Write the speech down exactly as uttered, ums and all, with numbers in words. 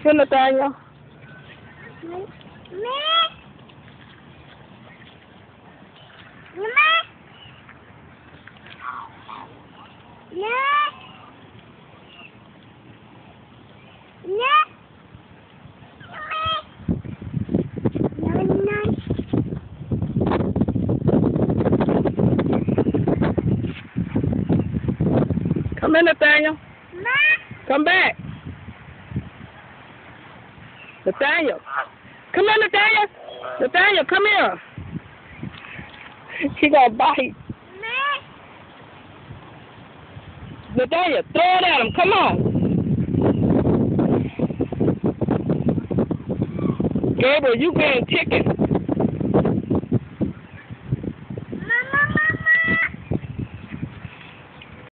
Good, Nathaniel. Me. Come in, Nathaniel. Come back. Nathaniel. Come here, Nathaniel. Nathaniel, come here. He gonna bite. Nathaniel, throw it at him. Come on. Gabriel, you being chicken.